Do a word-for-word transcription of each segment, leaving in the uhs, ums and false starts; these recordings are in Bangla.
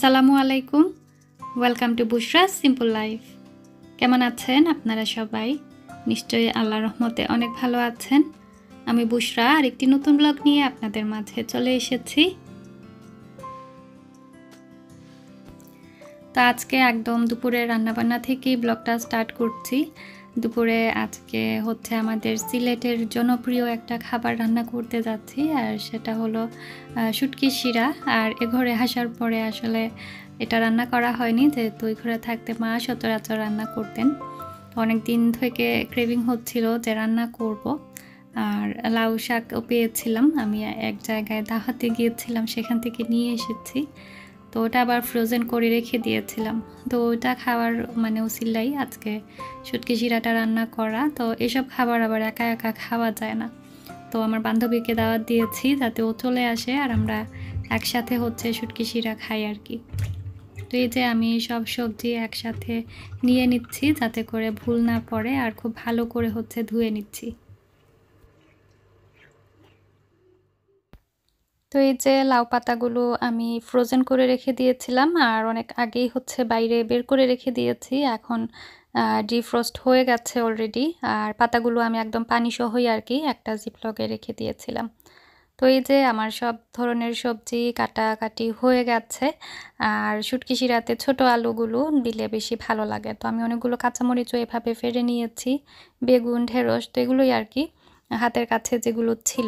আসসালামু আলাইকুম। Welcome to Bushra simple life. কেমন আছেন আপনারা সবাই? নিশ্চয়ই আল্লাহর রহমতে অনেক ভালো আছেন। আমি বুশরা আর একটি নতুন ব্লগ নিয়ে আপনাদের মাঝে চলে এসেছি। তো আজকে একদম দুপুরে রান্নাবান্না থেকেই ব্লগটা স্টার্ট করছি। দুপুরে আজকে হচ্ছে আমাদের সিলেটের জনপ্রিয় একটা খাবার রান্না করতে যাচ্ছি, আর সেটা হলো শুটকি শিরা। আর এ ঘরে আসার পরে আসলে এটা রান্না করা হয়নি, যেহেতু ওই ঘরে থাকতে মা সচরাচর রান্না করতেন। অনেক দিন থেকে ক্রেভিং হচ্ছিল যে রান্না করব। আর লাউ শাকও পেয়েছিলাম, আমি এক জায়গায় দাওয়াতে গিয়েছিলাম, সেখান থেকে নিয়ে এসেছি। তো ওটা আবার ফ্রোজেন করে রেখে দিয়েছিলাম, তো ওটা খাওয়ার মানে উসিলাই আজকে শুটকি শিরাটা রান্না করা। তো এসব খাবার আবার একা একা খাওয়া যায় না, তো আমার বান্ধবীকে দাওয়াত দিয়েছি যাতে ও চলে আসে আর আমরা একসাথে হচ্ছে শুটকি শিরা খাই আর কি। তো এই যে আমি সব সবজি একসাথে নিয়ে নিচ্ছি যাতে করে ভুল না পড়ে, আর খুব ভালো করে হচ্ছে ধুয়ে নিচ্ছি। তো এই যে লাউ পাতাগুলো আমি ফ্রোজেন করে রেখে দিয়েছিলাম, আর অনেক আগেই হচ্ছে বাইরে বের করে রেখে দিয়েছি। এখন ডিফ্রস্ট হয়ে গেছে অলরেডি, আর পাতাগুলো আমি একদম পানি সহই আর কি একটা জিপলকে রেখে দিয়েছিলাম। তো এই যে আমার সব ধরনের সবজি কাটাকাটি হয়ে গেছে, আর শুটকি শিরাতে ছোট আলুগুলো দিলে বেশি ভালো লাগে। তো আমি অনেকগুলো কাঁচামরিচও এভাবে ফেলে নিয়েছি, বেগুন, ঢেঁড়স, তো এগুলোই আর কি হাতের কাছে যেগুলো ছিল।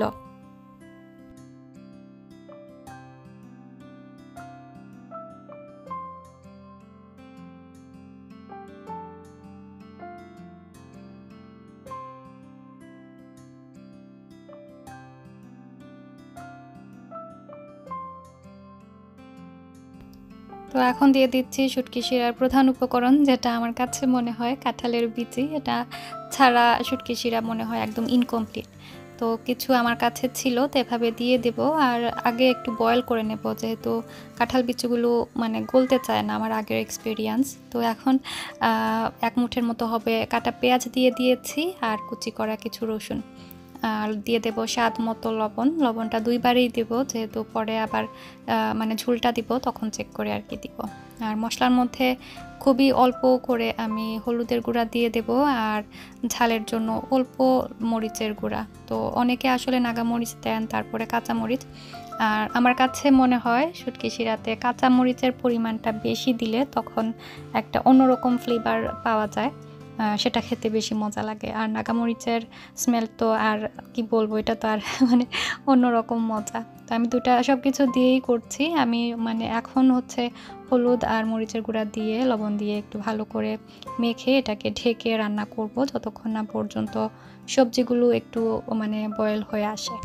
তো এখন দিয়ে দিচ্ছি শুটকি শিরার প্রধান উপকরণ, যেটা আমার কাছে মনে হয় কাঁঠালের বিচি। এটা ছাড়া শুটকি শিরা মনে হয় একদম ইনকমপ্লিট। তো কিছু আমার কাছে ছিল, তো এভাবে দিয়ে দেব। আর আগে একটু বয়েল করে নেব, যেহেতু কাঁঠাল বিচিগুলো মানে গলতে চায় না, আমার আগের এক্সপিরিয়েন্স। তো এখন এক মুঠের মতো হবে কাটা পেঁয়াজ দিয়ে দিয়েছি, আর কুচি করা কিছু রসুন। আর দিয়ে দেব স্বাদ মতো লবণ। লবণটা দুইবারেই দেব, যেহেতু পরে আবার মানে ঝোলটা দিব তখন চেক করে আর কি দিব। আর মশলার মধ্যে খুবই অল্প করে আমি হলুদের গুঁড়া দিয়ে দেব, আর ঝালের জন্য অল্প মরিচের গুঁড়া। তো অনেকে আসলে নাগা মরিচ দেন, তারপরে কাঁচা মরিচ। আর আমার কাছে মনে হয় শুটকি শিরাতে কাঁচা মরিচের পরিমাণটা বেশি দিলে তখন একটা অন্যরকম ফ্লেভার পাওয়া যায়, সেটা খেতে বেশি মজা লাগে। আর নাগামরিচের স্মেল তো আর কি বলবো, এটা তো আর মানে অন্যরকম মজা। তো আমি দুটা সব কিছু দিয়েই করছি। আমি মানে এখন হচ্ছে হলুদ আর মরিচের গুঁড়া দিয়ে লবণ দিয়ে একটু ভালো করে মেখে এটাকে ঢেকে রান্না করব যতক্ষণ না পর্যন্ত সবজিগুলো একটু মানে বয়েল হয়ে আসে।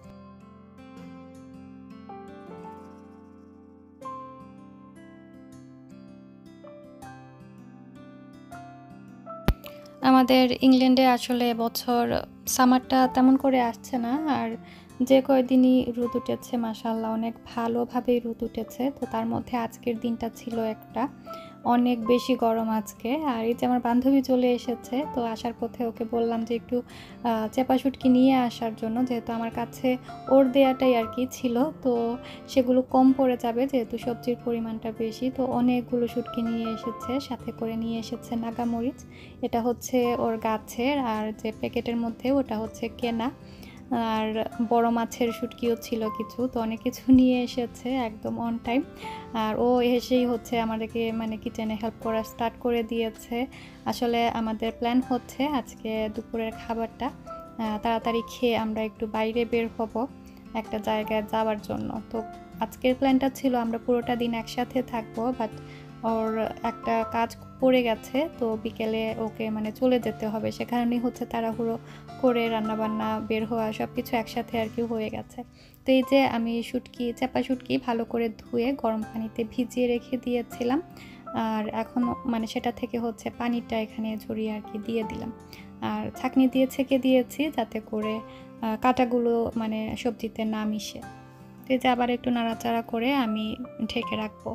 আমাদের ইংল্যান্ডে আসলে এবছর সামারটা তেমন করে আসছে না, আর যে কয়দিনই রোদ উঠেছে মাশাআল্লাহ অনেক ভালোভাবেই রোদ উঠেছে। তো তার মধ্যে আজকের দিনটা ছিল একটা অনেক বেশি গরম আজকে। আর এই যে আমার বান্ধবী চলে এসেছে, তো আসার পথে ওকে বললাম যে একটু চেপা শুটকি নিয়ে আসার জন্য, যেহেতু আমার কাছে ওর দেয়াটাই আর কি ছিল, তো সেগুলো কম পড়ে যাবে যেহেতু সবজির পরিমাণটা বেশি। তো অনেকগুলো শুটকি নিয়ে এসেছে, সাথে করে নিয়ে এসেছে নাগামরিচ। এটা হচ্ছে ওর গাছের, আর যে প্যাকেটের মধ্যে ওটা হচ্ছে কেনা। আর বড় মাছের শুটকিও ছিল কিছু, তো অনেক কিছু নিয়ে এসেছে একদম অন টাইম। আর ও এসেই হচ্ছে আমাদেরকে মানে কিচেনে হেল্প করা স্টার্ট করে দিয়েছে। আসলে আমাদের প্ল্যান হচ্ছে আজকে দুপুরের খাবারটা তাড়াতাড়ি খেয়ে আমরা একটু বাইরে বের হব একটা জায়গায় যাওয়ার জন্য। তো আজকের প্ল্যানটা ছিল আমরা পুরোটা দিন একসাথে থাকবো, বাট ওর একটা কাজ পড়ে গেছে, তো বিকেলে ওকে মানে চলে যেতে হবে। সে কারণেই হচ্ছে তাড়াহুড়ো করে রান্নাবান্না বের হওয়া সব কিছু একসাথে আর কি হয়ে গেছে। তো এই যে আমি শুটকি চাপা শুটকি ভালো করে ধুয়ে গরম পানিতে ভিজিয়ে রেখে দিয়েছিলাম, আর এখন মানে সেটা থেকে হচ্ছে পানিটা এখানে ঝরিয়ে আর কি দিয়ে দিলাম। আর ছাঁকনি দিয়ে ছেঁকে দিয়েছি যাতে করে কাঁটাগুলো মানে সবজিতে না মিশে। তো এই যে আবার একটু নাড়াচাড়া করে আমি ঢেকে রাখবো।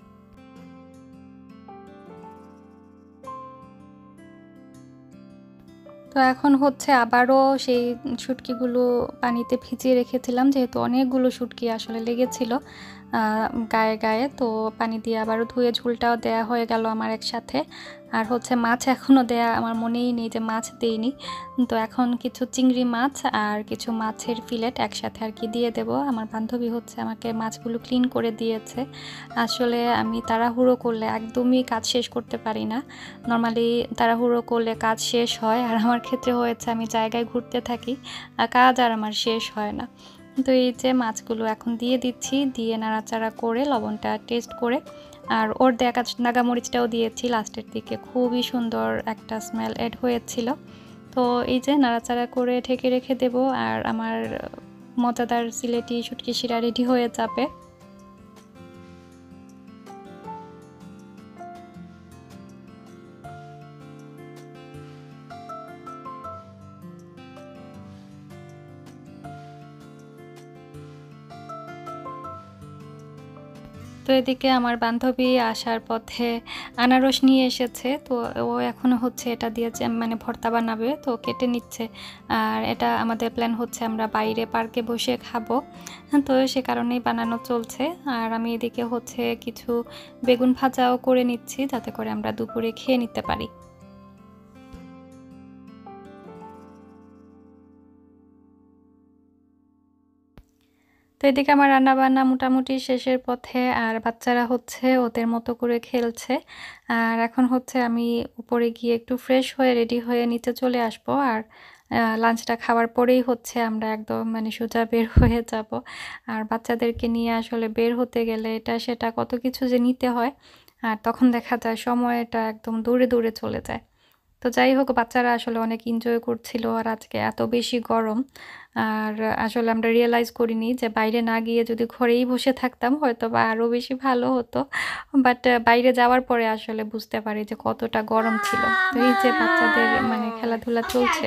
তো এখন হচ্ছে আবারও সেই শুটকিগুলো পানিতে ভিজিয়ে রেখেছিলাম, যেহেতু অনেকগুলো শুটকি আসলে লেগেছিল। গায়ে গায়ে, তো পানি দিয়ে আবারও ধুয়ে ঝোলটাও দেয়া হয়ে গেল আমার একসাথে। আর হচ্ছে মাছ এখনও দেয়া আমার মনেই নেই যে মাছ দেইনি, তো এখন কিছু চিংড়ি মাছ আর কিছু মাছের ফিলেট একসাথে আর কি দিয়ে দেব। আমার বান্ধবী হচ্ছে আমাকে মাছগুলো ক্লিন করে দিয়েছে। আসলে আমি তাড়াহুড়ো করলে একদমই কাজ শেষ করতে পারি না। নর্মালি তাড়াহুড়ো করলে কাজ শেষ হয়, আর আমার ক্ষেত্রে হয়েছে আমি জায়গায় ঘুরতে থাকি আর কাজ আর আমার শেষ হয় না। তো এই যে মাছগুলো এখন দিয়ে দিচ্ছি, দিয়ে নাড়াচাড়া করে লবণটা টেস্ট করে আর ওর দেখা নাগামরিচটাও দিয়েছি লাস্টের দিকে, খুবই সুন্দর একটা স্মেল এড হয়েছিল। তো এই যে নাড়াচাড়া করে ঢেকে রেখে দেব, আর আমার মজাদার সিলেটি শুটকি শিরা রেডি হয়ে যাবে। তো এদিকে আমার বান্ধবী আসার পথে আনারস নিয়ে এসেছে, তো ও এখনো হচ্ছে এটা দিয়ে যে মানে ভর্তা বানাবে, তো কেটে নিচ্ছে। আর এটা আমাদের প্ল্যান হচ্ছে আমরা বাইরে পার্কে বসে খাবো, তো সে কারণেই বানানো চলছে। আর আমি এদিকে হচ্ছে কিছু বেগুন ভাজাও করে নিচ্ছি যাতে করে আমরা দুপুরে খেয়ে নিতে পারি। তো এদিকে আমার রান্নাবান্না মোটামুটি শেষের পথে, আর বাচ্চারা হচ্ছে ওদের মতো করে খেলছে। আর এখন হচ্ছে আমি উপরে গিয়ে একটু ফ্রেশ হয়ে রেডি হয়ে নিচে চলে আসবো, আর লাঞ্চটা খাওয়ার পরেই হচ্ছে আমরা একদম মানে সোজা বের হয়ে যাব। আর বাচ্চাদেরকে নিয়ে আসলে বের হতে গেলে এটা সেটা কত কিছু যে নিতে হয়, আর তখন দেখা যায় সময়টা একদম দূরে দূরে চলে যায়। তো যাই হোক, বাচ্চারা আসলে অনেক এনজয় করছিল, আর আজকে এত বেশি গরম, আর আসলে আমরা রিয়েলাইজ করিনি যে বাইরে না গিয়ে যদি ঘরেই বসে থাকতাম হয়তো বা আরও বেশি ভালো হতো, বাট বাইরে যাওয়ার পরে আসলে বুঝতে পারি যে কতটা গরম ছিল। তো এই যে বাচ্চাদের মানে খেলাধুলা চলছে।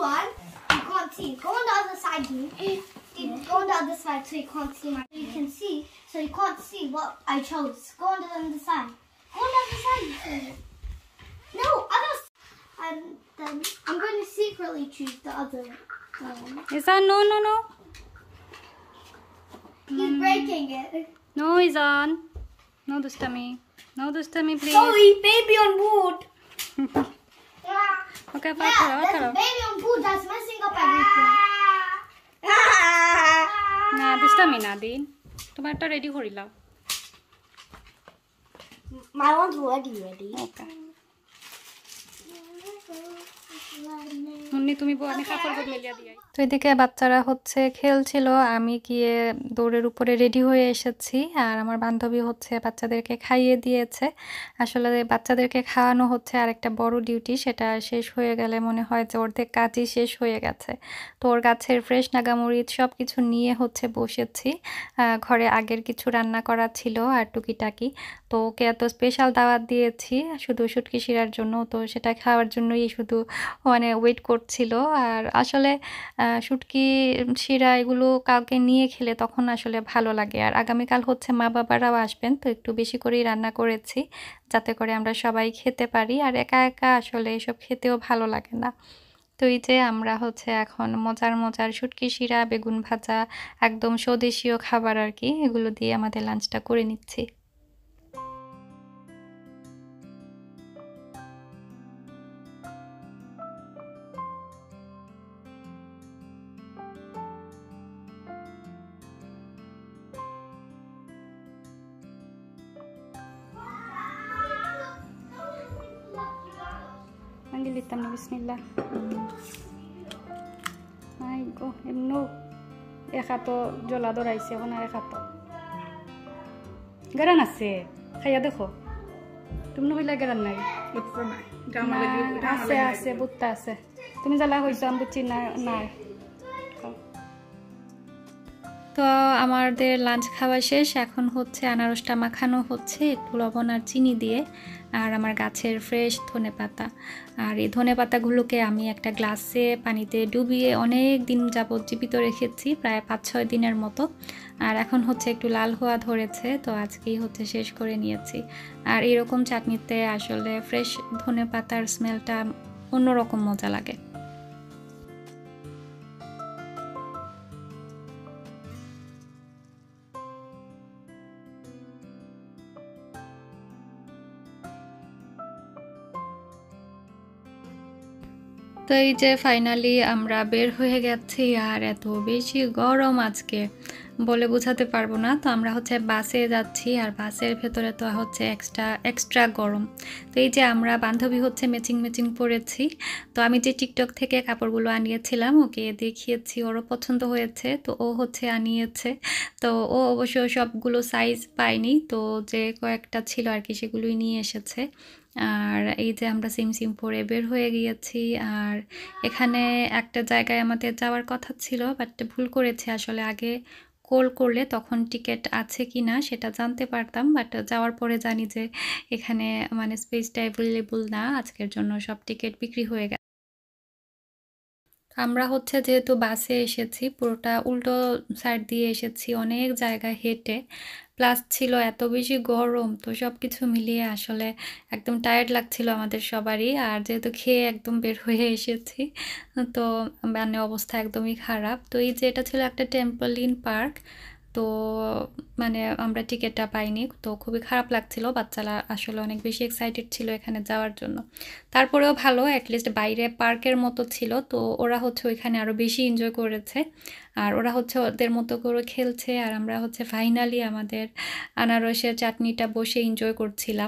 Go on the other side so you can't see my. You can see, so you can't see what I chose. Go on the other side. Go on the other side. No, other. And then I'm going to secretly choose the other one. Is that no, no, no? He's mm. breaking it. No, he's on. No dustami. No dustami, please. Sorry, baby on board. yeah. Okay, yeah, there's a baby on board that's messing up everything. না dustami na din. Tomarta ready korila. My one's already ready. Okay. Munni তুমি বনে কাপড় বদলিয়া দিয়াই। তো এদিকে বাচ্চারা হচ্ছে খেলছিল, আমি গিয়ে দৌড়ের উপরে রেডি হয়ে এসেছি, আর আমার বান্ধবী হচ্ছে বাচ্চাদেরকে খাইয়ে দিয়েছে। আসলে বাচ্চাদেরকে খাওয়ানো হচ্ছে আর একটা বড় ডিউটি, সেটা শেষ হয়ে গেলে মনে হয় যে অর্ধেক কাজই শেষ হয়ে গেছে। তো ওর গাছের ফ্রেশ নাগামরিচ সব কিছু নিয়ে হচ্ছে বসেছি। ঘরে আগের কিছু রান্না করা ছিল আর টুকিটাকি, তো ওকে এত স্পেশাল দাওয়াত দিয়েছি শুধু শুটকি শিরার জন্য, তো সেটা খাওয়ার জন্যই শুধু মানে ওয়েট করছিল। আর আসলে শুটকি শিরা এগুলো কাউকে নিয়ে খেলে তখন আসলে ভালো লাগে। আর আগামীকাল হচ্ছে মা বাবারাও আসবেন, তো একটু বেশি করেই রান্না করেছি যাতে করে আমরা সবাই খেতে পারি, আর একা একা আসলে এসব খেতেও ভালো লাগে না। তো এই যে আমরা হচ্ছে এখন মজার মজার শুটকি শিরা, বেগুন ভাজা, একদম স্বদেশীয় খাবার আর কি, এগুলো দিয়ে আমাদের লাঞ্চটা করে নিচ্ছি। Panggil hitam na bismillah. Ay go, emno. Ekato jolado raise এখন আর ekato. গারান আছে, খাইয়া দেখো। তুমি নইলা গারান নাই? বুঝছো না। গামা লাগি, আছে আছে বুত্তা আছে। তুমি জ্বালা হইছো আমি বুঝছি না নাই। তো আমাদের লাঞ্চ খাওয়া শেষ, এখন হচ্ছে আনারসটা মাখানো হচ্ছে একটু লবণ আর চিনি দিয়ে, আর আমার গাছের ফ্রেশ ধনেপাতা। আর এই ধনেপাতাগুলোকে আমি একটা গ্লাসে পানিতে ডুবিয়ে অনেক দিন যাবত জীবিত রেখেছি, প্রায় পাঁচ ছয় দিনের মতো। আর এখন হচ্ছে একটু লাল হওয়া ধরেছে, তো আজকেই হচ্ছে শেষ করে নিয়েছি। আর এরকম চাটনিতে আসলে ফ্রেশ ধনেপাতার স্মেলটা অন্যরকম মজা লাগে। তো এই যে ফাইনালি আমরা বের হয়ে গেছি আর এত বেশি গরম আজকে বলে বোঝাতে পারবো না। তো আমরা হচ্ছে বাসে যাচ্ছি আর বাসের ভেতরে তো হচ্ছে এক্সট্রা এক্সট্রা গরম। তো এই যে আমরা বান্ধবী হচ্ছে ম্যাচিং ম্যাচিং পরেছি। তো আমি যে টিকটক থেকে কাপড়গুলো আনিয়েছিলাম ওকে দেখিয়েছি, ওরও পছন্দ হয়েছে, তো ও হচ্ছে আনিয়েছে। তো ও অবশ্য সবগুলো সাইজ পায়নি, তো যে কয়েকটা ছিল আর কি সেগুলোই নিয়ে এসেছে। আর এই যে আমরা সিম সিম পরে বের হয়ে গিয়েছি। আর এখানে একটা জায়গায় আমাদের যাওয়ার কথা ছিল, বাট ভুল করেছি আসলে। আগে কল করলে তখন টিকিট আছে কি না সেটা জানতে পারতাম, বাট যাওয়ার পরে জানি যে এখানে মানে স্পেসটা অ্যাভেলেবল না, আজকের জন্য সব টিকিট বিক্রি হয়ে গেছে। আমরা হচ্ছে যেহেতু বাসে এসেছি, পুরোটা উল্টো সাইড দিয়ে এসেছি, অনেক জায়গা হেঁটে, প্লাস ছিল এত বেশি গরম, তো সব কিছু মিলিয়ে আসলে একদম টায়ার্ড লাগছিল আমাদের সবারই। আর যেহেতু খেয়ে একদম বের হয়ে এসেছি, তো মানে অবস্থা একদমই খারাপ। তো এই যে এটা ছিল একটা টেম্পলিন পার্ক, তো মানে আমরা টিকিটটা পাইনি, তো খুবই খারাপ লাগছিল। বাচ্চারা আসলে অনেক বেশি এক্সাইটেড ছিল এখানে যাওয়ার জন্য। তারপরেও ভালো, অ্যাটলিস্ট বাইরে পার্কের মতো ছিল, তো ওরা হচ্ছে ওইখানে আরও বেশি এনজয় করেছে। আর ওরা হচ্ছে ওদের মতো করে খেলছে, আর আমরা হচ্ছে ফাইনালি আমাদের আনারসের চাটনিটা বসে এনজয় করছিলাম।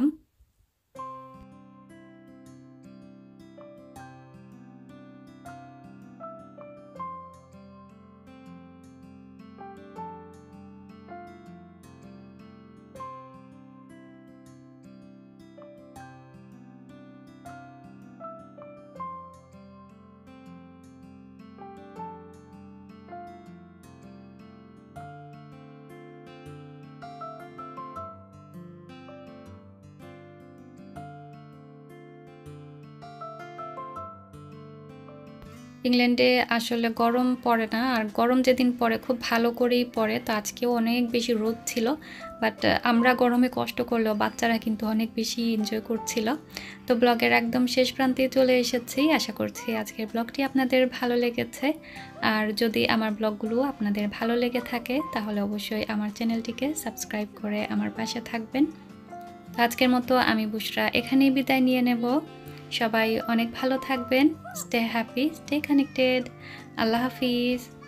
ইংল্যান্ডে আসলে গরম পড়ে না, আর গরম যেদিন পড়ে খুব ভালো করেই পড়ে। তো আজকেও অনেক বেশি রোদ ছিল, বাট আমরা গরমে কষ্ট করলেও বাচ্চারা কিন্তু অনেক বেশি এনজয় করছিল। তো ব্লগের একদম শেষ প্রান্তে চলে এসেছি। আশা করছি আজকের ব্লগটি আপনাদের ভালো লেগেছে। আর যদি আমার ব্লগগুলো আপনাদের ভালো লেগে থাকে তাহলে অবশ্যই আমার চ্যানেলটিকে সাবস্ক্রাইব করে আমার পাশে থাকবেন। আজকের মতো আমি বুশরা এখানেই বিদায় নিয়ে নেব। সবাই অনেক ভালো থাকবেন। Stay happy, stay connected. আল্লাহ হাফিজ।